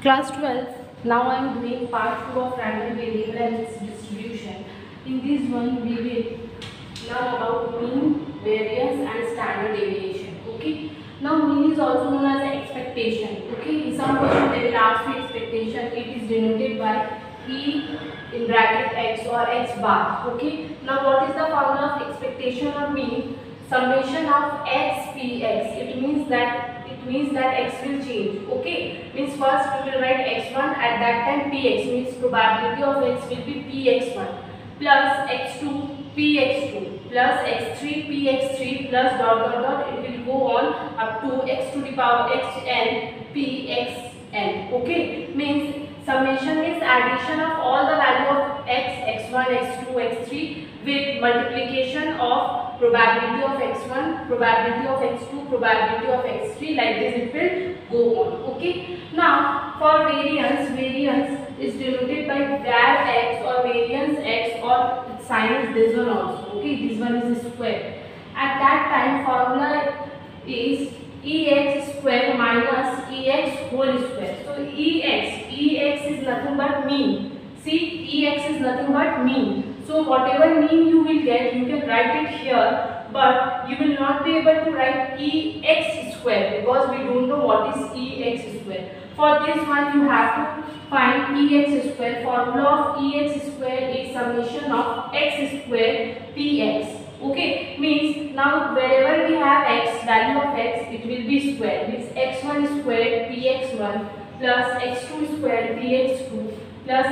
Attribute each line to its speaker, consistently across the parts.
Speaker 1: Class 12. Now I am doing part 2 of random variable and its distribution. In this one we will learn about mean, variance and standard deviation. Okay. Now mean is also known as expectation. Okay. In some question they will ask you expectation. It is denoted by E in bracket x or x bar. Okay. Now what is the formula of expectation or mean? Summation of x px. It means that x will change. Okay, means first we will write x1 at that time px, means probability of x will be px1 plus x2 px2 plus x3 px3 plus dot dot dot, it will go on up to x to the power xn pxn. Okay, means summation means addition of all the value of x, x1, x2, x3 with multiplication of probability of x1, probability of x2, probability of x3, like this it will go on. Okay. Now for variance is denoted by var x or variance x, or sign is this one also. Okay, this one is square. At that time formula is ex square minus ex whole square. So ex is nothing but mean. See, ex is nothing but mean. So whatever mean you will get, you can write it here, but you will not be able to write ex square because we don't know what is ex square. For this one you have to find ex square. Formula of ex square is summation of x square px. Okay, means now wherever we have x, value of x, it will be square. Means x1 square px1 plus x2 square px2 plus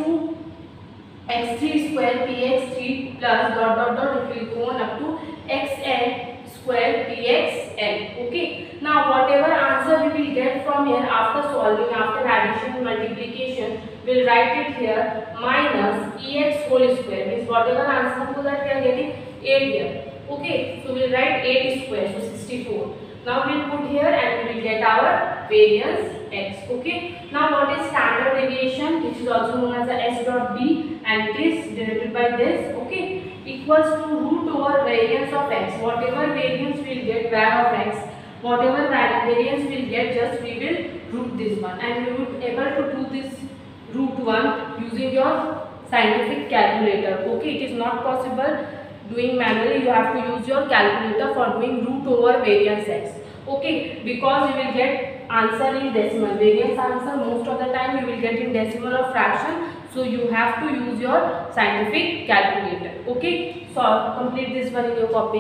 Speaker 1: x3 square px3 plus dot dot dot, it will go on up to xn square pxn. Okay, now whatever answer we will get from here after solving, after addition and multiplication, we will write it here minus ex whole square, means whatever answer to that we are getting 8 here. Okay, so we will write 8 square, so 64. Now we will put here and we will get our variance x. Okay, now what is standard deviation, which is also known as the s dot b, and it is denoted by this. Okay, equals to root over variance of x. Whatever variance we will get, var of x, whatever variance we will get, just we will root this one, and you will be able to do this root 1 using your scientific calculator. Okay, it is not possible doing manually, you have to use your calculator for doing root over variance x. Okay, because you will get answer in decimal. Variance answer most of the time you will get in decimal or fraction, so you have to use your scientific calculator. Okay, so complete this one in your copy.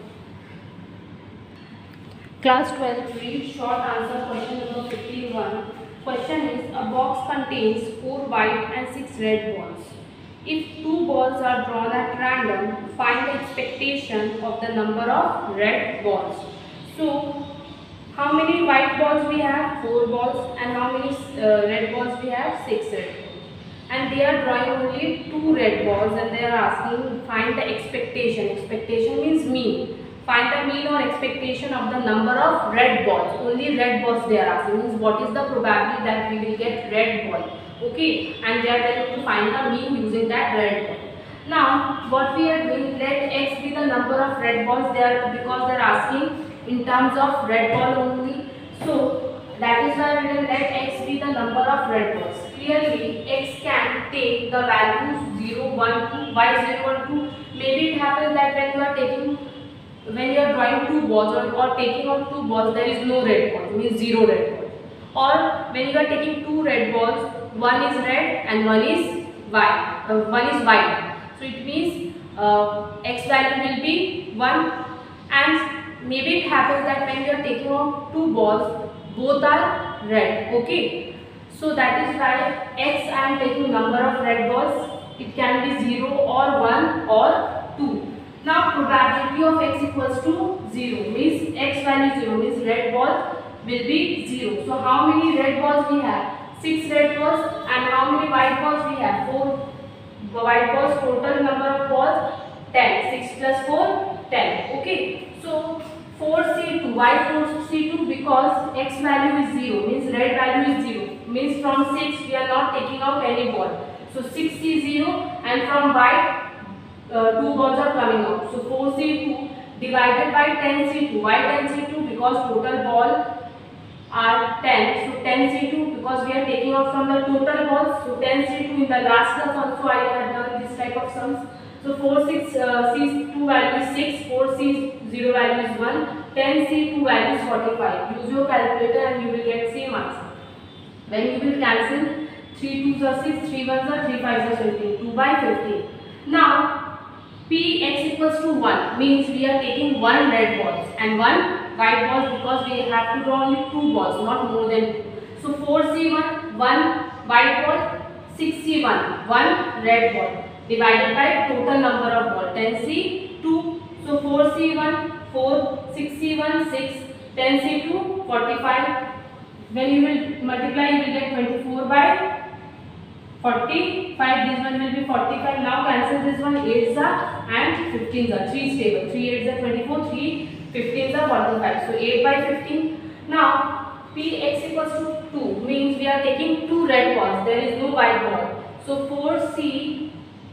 Speaker 1: Class 12, read short answer question number 51. Question is, a box contains 4 white and 6 red balls. If 2 balls are drawn at random, find the expectation of the number of red balls. So, how many white balls we have? 4 balls. And how many red balls we have? 6 red balls. And they are drawing only 2 red balls, and they are asking find the expectation. Expectation means mean. Find the mean or expectation of the number of red balls. Only red balls they are asking. Means what is the probability that we will get red ball. Okay, and they are telling to find the mean using that red ball. Now what we are doing, let x be the number of red balls there, because they are asking in terms of red ball only. So that is why we will let x be the number of red balls. Clearly x can take the values 0, 1, 2. Why 0, 1, 2? Maybe it happens that when you are drawing 2 balls or taking out 2 balls, there is no red ball, means 0 red ball. Or when you are taking 2 red balls, one is red and one is white. So it means x value will be 1, and maybe it happens that when you are taking out 2 balls, both are red. Okay, so that is why x I am taking number of red balls. It can be 0 or 1 or 2. Now probability of x equals to 0, means x value 0, means red ball will be 0. So how many red balls we have? 6 red balls. And how many white balls we have? 4 white balls. Total number of balls 10. 6 plus 4, 10. Okay, so 4c2. Why 4c2? Because x value is 0, means red value is 0, means from 6 we are not taking out any ball. So 6c0, and from white 2 balls are coming out. So 4c2 divided by 10c2. Why 10c2? Because total ball are 10. So 10C2, because we are taking out from the total balls. So 10C2, in the last class also I had done this type of sums. So 4C2 value is 6, 4C0 value is 1, 10C2 value is 45. Use your calculator and you will get same answer. When you will cancel, 3 2s are 6, 3 1s are 3 5s are 15, 2 by 15. Now Px equals to 1 means we are taking 1 red balls and 1 white balls, because we have to draw only 2 balls, not more than 2. So 4C1, 1 white ball, 6C1, 1 red ball, divided by total number of balls, 10C2. So 4C1, 4, 6C1, 6, 10C2, 45. When you will multiply, you will get 24 by 45. This one will be 45. Now cancel this one. 8s are and 15s are. 3 stable. 3 8s are 24. 3 15s are 45. So 8 by 15. Now Px equals to 2 means we are taking 2 red balls. There is no white ball. So 4C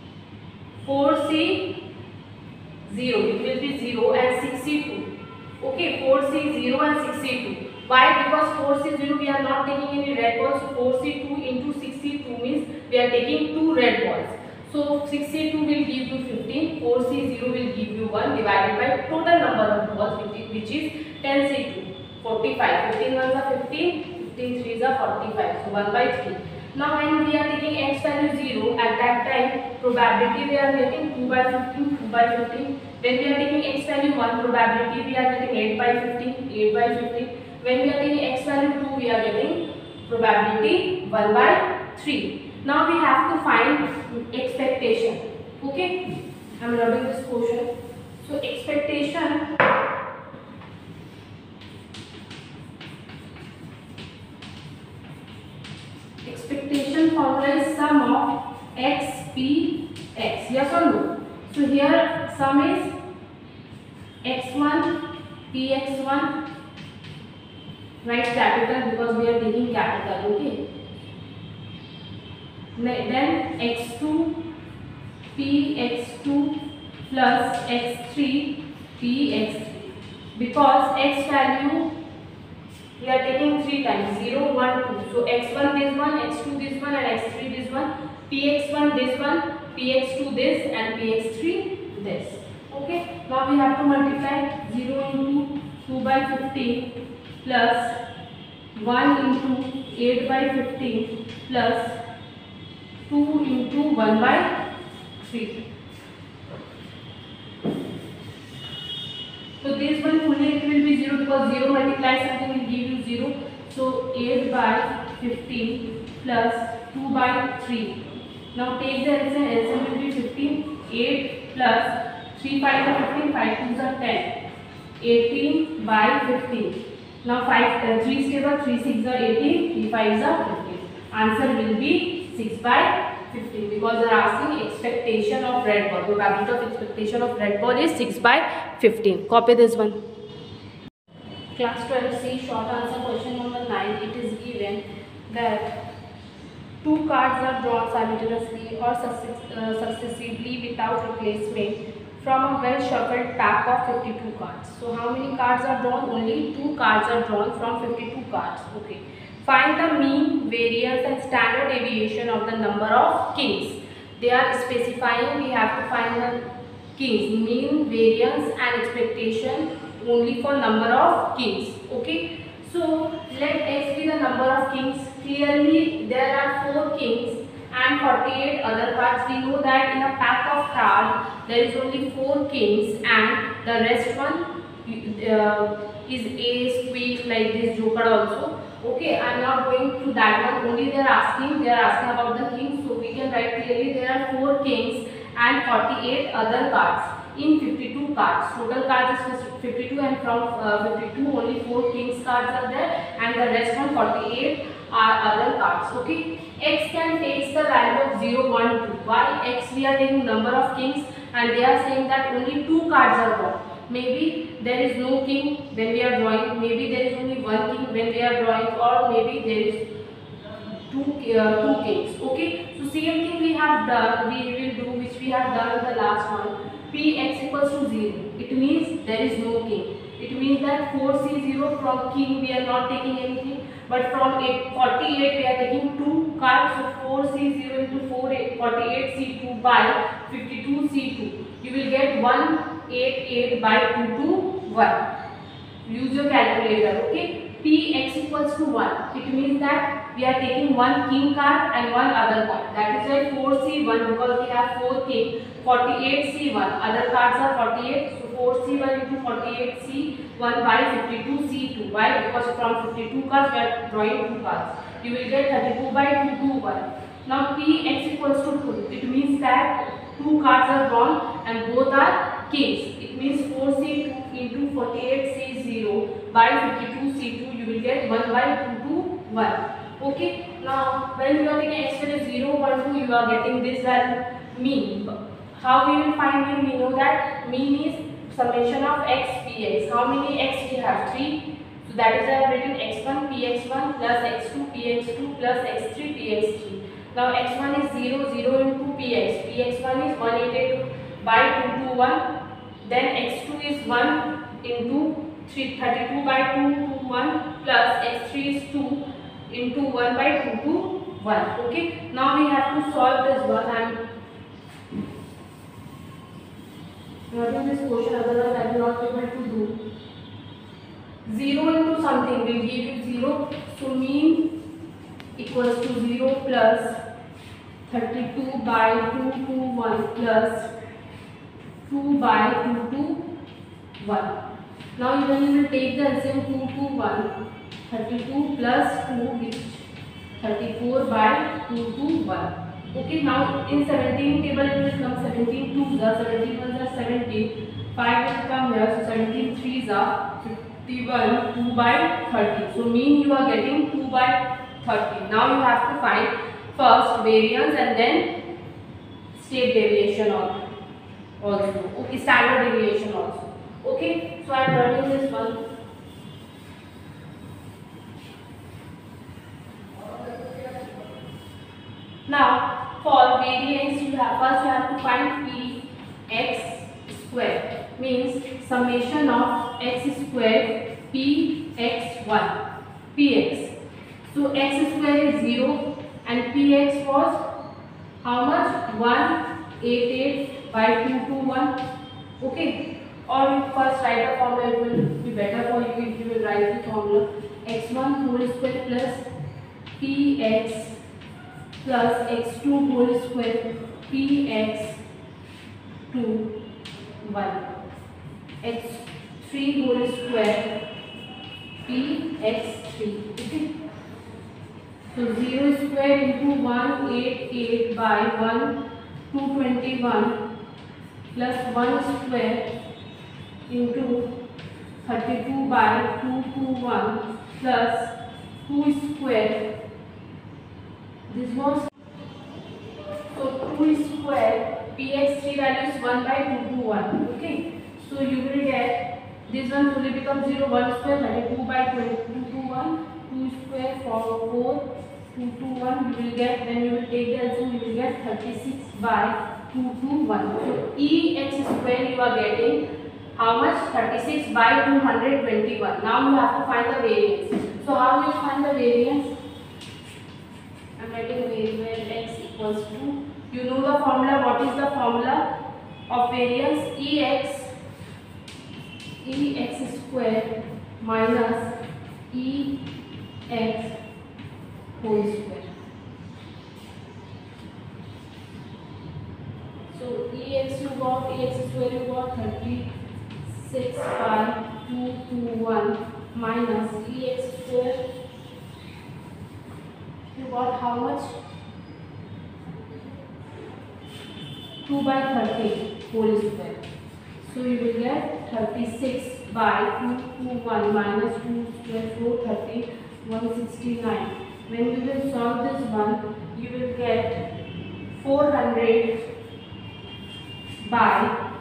Speaker 1: 0. It will be 0 and 6C2. Okay, 4C0 and 6C2. Why? Because 4C0 we are not taking any red balls. So 4C2 into 6C2 means we are taking 2 red balls. So 6C2 will give you 15, 4C0 will give you 1, divided by total number of balls, which is 10C2, 45. 15 ones are 15, 15 threes are 45. So 1 by 3. Now when we are taking x value 0, at that time probability we are getting 2 by 15, 2 by 15. When we are taking x value 1, probability we are getting 8 by 15, 8 by 15. When we are taking x value 2, we are getting probability 1 by 3. Now we have to find expectation. Okay, I am rubbing this portion. So expectation formula is sum of x, p, x. Yes or no? So here sum is x1, px1. Write capital because we are taking capital. Okay. Then x2, px2 plus x3, px3. Because x value we are taking 3 times, 0, 1, 2. So x1 this one, x2 this one, and x3 this one, px1 this one, px2 this, and px3 this. Okay. Now we have to multiply 0 into 2 by 15 plus 1 into 8 by 15 plus 2 into 1 by 3. So this one fully it will be 0 because 0 multiplies something will give you 0. So 8 by 15 plus 2 by 3. Now take the LCM. LCM will be 15. 8 plus 3 5 are 15. 5 2s are 10. 18 by 15. Now 3 stable. 3 6 are 18. 3 5s are 15. Answer will be 6 by 15 because they are asking expectation of red ball. Probability of expectation of red ball is 6 by 15. Copy this one. Class 12C short answer question number 9. It is given that 2 cards are drawn simultaneously or successively without replacement from a well shuffled pack of 52 cards. So how many cards are drawn? Only 2 cards are drawn from 52 cards. Okay. Find the mean, variance and standard deviation of the number of kings. They are specifying we have to find the kings, mean, variance and expectation only for number of kings. Okay. So let x be the number of kings. Clearly there are 4 kings and 48 other cards. We know that in a pack of cards there is only 4 kings and the rest one is ace, queen, like this, joker also. Okay, I am not going through that one. Only they are asking about the kings. So we can write clearly there are 4 kings and 48 other cards in 52 cards. Total cards is 52 and from 52 only 4 kings cards are there and the rest one 48 are other cards. Okay, x can take the value of 0, 1, 2. Why? X we are taking number of kings and they are saying that only 2 cards are drawn. Maybe there is no king when we are drawing, maybe there is only 1 king when we are drawing, or maybe there is two kings. Okay, so same thing we have done, we will do which we have done in the last one. Px equals to 0. It means there is no king. It means that 4C0 from king we are not taking anything. But from 48 we are taking 2 cards, so 4C0 into 48C2 by 52C2. You will get 188 by 2 to 1. Use your calculator, okay? Px equals to 1. It means that we are taking one king card and one other card. That is why 4C1, because we have 4 king, 48C1. Other cards are 48. So 4C1 into 48C1 by 52C2. Why? Because from 52 cards we are drawing 2 cards. You will get 32 by 2 to 1. Now Px equals to 2. It means that 2 cards are drawn and both are kings. It means 4C2 into 48C0 by 52C2, you will get 1 by 2 to 1. Okay. Now when you are taking x value 0, 1, 2, you are getting this value mean. How we will find mean? We know that mean is summation of x px. How many x we have? 3. So that is I have written x1 px1 plus x2 px2 plus x3 px3. Now x1 is 0, 0 into px. Px1 is 188 by 2 to 1. Then x2 is 1 into 32 by 2 to 1 plus x3 is 2 into 1 by 2 to 1. Okay. Now we have to solve this one. I am noting this question, otherwise I will not be able to do. 0 into something will give you 0. So mean equals to 0 plus 32 by 2 to 1 plus 2 by 2 to 1. Now when you will take the LCM 2 to 1, 32 plus 2 which 34 by 2 to 1. Okay, now in 17 table it will come 17 2s are 17 1s are 17, 5 will come here, so 17 3s are 51, 2 by 30. So mean you are getting 2 by 30. Now you have to find first variance and then state deviation also. Okay, standard deviation also. Okay, so I am writing this one. Now for variance you have first you have to find px square, means summation of x square px1 px. So x square is 0 and px was how much? 188 by 2 to 1. Okay, or you first write a formula, it will be better for you if you will write the formula. x1 whole square plus px plus x2 whole square px 2 1 x3 whole square px3. Okay, so 0 square into 188 by 1 221 plus 1 square into 32 by 2 to 1 plus 2 square. This was so 2 square px3 value is 1 by 2 to 1. Okay, so you will get this one fully becomes 0, 1 square 32 by 2 to 1, 2 square 4 2 to 1. You will get, when you will take the LCM, you will get 36 by 2 to 1. So ex square you are getting how much? 36 by 221. Now you have to find the variance. So how will you find the variance? I am writing where x equals to, you know the formula. What is the formula of variance? ex square minus ex whole square. So ex square you got 36 by 2 to 1 minus ex square you got how much? 2 by 30 whole square. So you will get 36 by 2 to 1 minus 2 square 430 169. When you will solve this one, you will get 400 by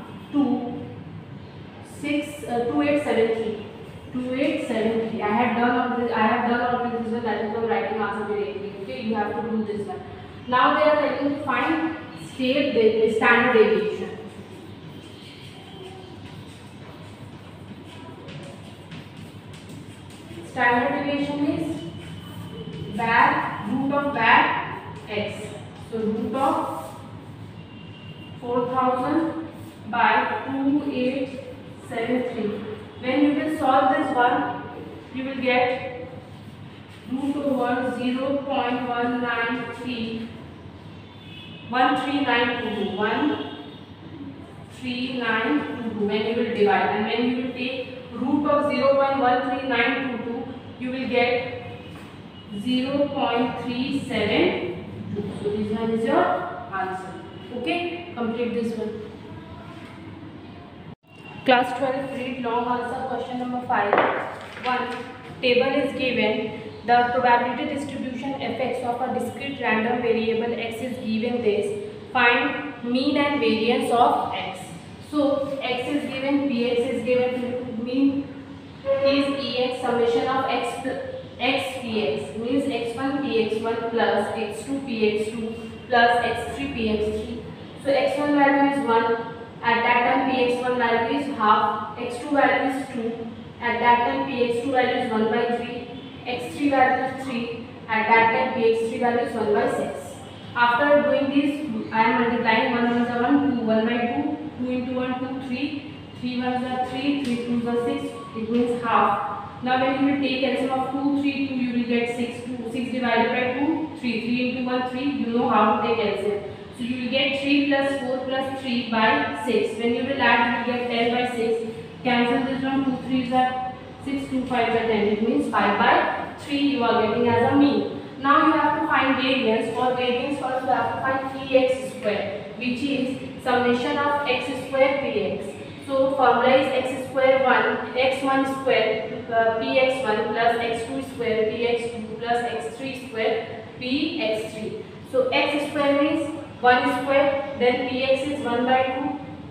Speaker 1: 2873. 2873. I have done already this one. That is why writing answer directly. Okay, you have to do this one. Now they are telling you to find standard deviation. Standard deviation is var root of var x. So root of 4000 by 2873. When you will solve this one, you will get root over 0.13922 when you will divide, and when you will take root of 0.13922, you will get 0.372. So this one is your answer. Okay, complete this one. Class 12, read long answer question number 5. 1. Table is given. The probability distribution fx of a discrete random variable x is given this. Find mean and variance of x. So x is given, px is given, mean is ex, summation of x px means x1 px1 plus x2 px2 plus x3 px3. So x1 value is 1. At that time px1 value is half, x2 value is 2. At that time px2 value is 1 by 3. x3 value is 3. At that time px3 value is 1 by 6. After doing this, I am multiplying 1 ones are 1, 2, 1 by 2, 2 into 1, 2, 3, 3 ones are 3, 3 twos are 6, it means half. Now when you will take LCM of 2, 3, 2, you will get 6, 2, 6 divided by 2, 3, 3 into 1, 3, you know how to take LCM. So you will get 3 plus 4 plus 3 by 6. When you will add, you will get 10 by 6. Cancel this one, 2 3s are 6, 2 5s are 10. It means 5 by 3 you are getting as a mean. Now you have to find variance. For variance first you have to find px square, which is summation of x square px. So formula is x square 1, x1 square px1 plus x2 square px2 plus x3 square px3. So x square means 1 square, then px is 1 by 2,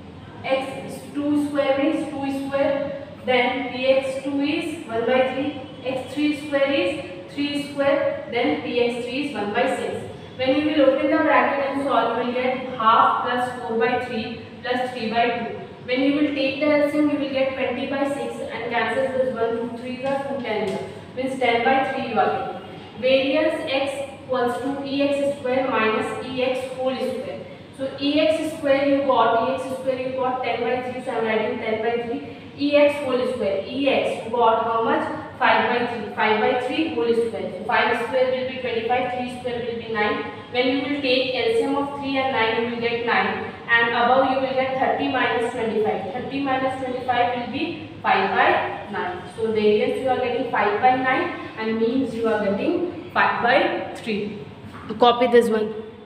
Speaker 1: x2 square means 2 square, then px2 is 1 by 3, x3 square is 3 square, then px3 is 1 by 6. When you will open the bracket and solve, you will get half plus 4 by 3 plus 3 by 2. When you will take the LCM, you will get 20 by 6 and cancel this 1, 2, 3 are 2, 10 means 10 by 3 you are getting. Variance x equals to ex square minus ex whole square. So ex square you got 10 by 3, so I am writing 10 by 3. Ex whole square, ex you got how much? 5 by 3, 5 by 3 whole square. So 5 square will be 25, 3 square will be 9. When you will take LCM of 3 and 9, you will get 9. And above you will get 30 minus 25. 30 minus 25 will be 5 by 9. So variance you are getting 5 by 9 and means you are getting 5 by 3. Copy this one.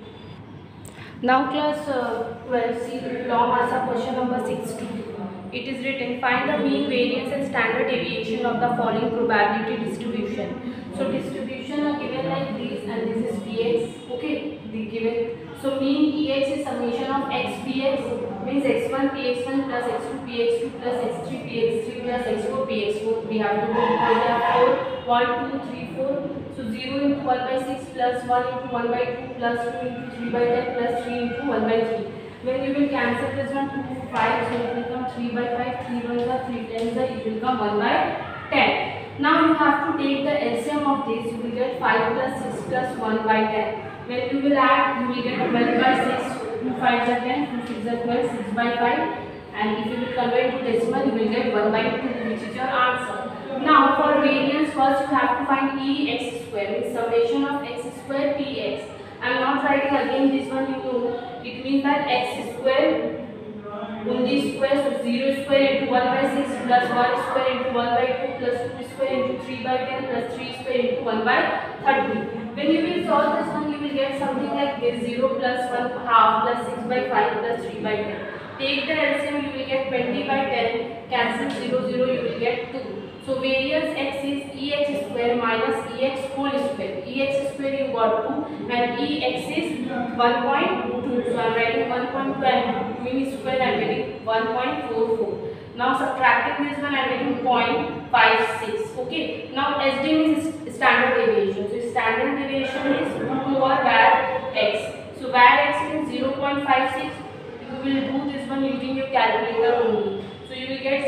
Speaker 1: Now class 12, see long answer question number 6. It is written, find the mean, variance and standard deviation of the following probability distribution. So distribution are given like this and this is px. Okay, they given. So mean ex is summation of x px means x1 px1 plus x2 px2 plus x3 px3 plus x4 px4. We have to do because we have 4, 1, 2, 3, 4. So 0 into 1 by 6 plus 1 into 1 by 2 plus 2 into 3 by 10 plus 3 into 1 by 3. When you will cancel this one, 2, 5, so it will come 3 by 5, 3 1s are 3 10s are, it will come 1 by 10. Now you have to take the LCM of this, you will get 5 plus 6 plus 1 by 10. When you will add, you will get 12 by 6, 2 5s are 10, 2 6s are 12, 6 by 5. And if you will convert to decimal, you will get 1 by 2, which is your answer. Now for variance, first you have to find ex square, means summation of x square px. I am not writing again this one, you know. It means that x square only square, so 0 square into 1 by 6 plus 1 square into 1 by 2 plus 2 square into 3 by 10 plus 3 square into 1 by 30. When you will solve this one, you will get something like this, 0 plus 1 half plus 6 by 5 plus 3 by 10. Take the LCM, you will get 20 by 10, cancel 0, 0, you will get 2. So variance x is ex square minus ex whole square. Ex square you got 2 and ex is 1.2. So I am writing 1.2 and 2 square I am getting 1.44. Now subtracting this one I am getting 0.56. Okay. Now SD means standard deviation. So standard deviation is root over var x. So var x means 0.56. You will do this one using your calculator only. So you will get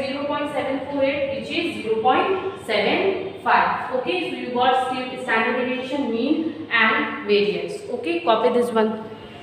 Speaker 1: 0.748 which is 0.75. Okay, so you got standard deviation, mean and variance. Okay, copy this one.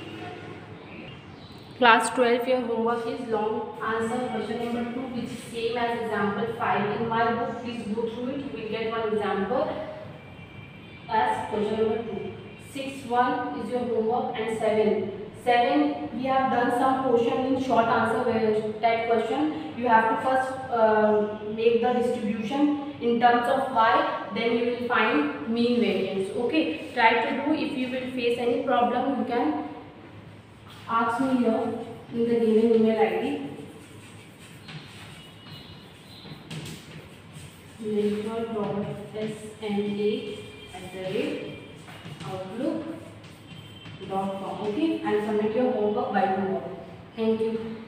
Speaker 1: Class 12, your homework is long answer question number 2, which is same as example 5. In my book, please go through it. You will get one example as question number 2. 6, 1 is your homework, and 7. 7, we have done some portion in short answer type question. You have to first make the distribution in terms of y, then you will find mean variance. Okay, try to do. If you will face any problem, you can ask me here in the given email ID. Outlook.com. Okay, and submit your homework by tomorrow. Thank you.